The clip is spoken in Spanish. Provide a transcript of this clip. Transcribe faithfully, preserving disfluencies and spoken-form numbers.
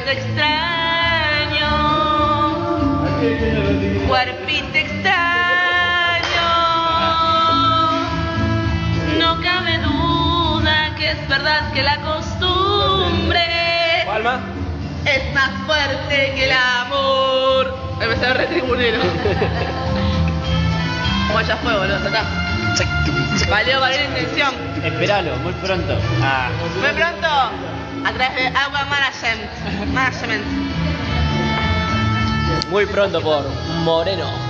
Cuerpito extraño, cuerpito extraño, no cabe duda que es verdad que la costumbre Palma. es más fuerte que el amor. Me salió re tribunero. Bueno, ya fue, boludo, ya está. Valió, valió la intención. Esperalo, muy pronto. Ah. Muy pronto, a través de Agua Management. Management. Muy pronto por Moreno.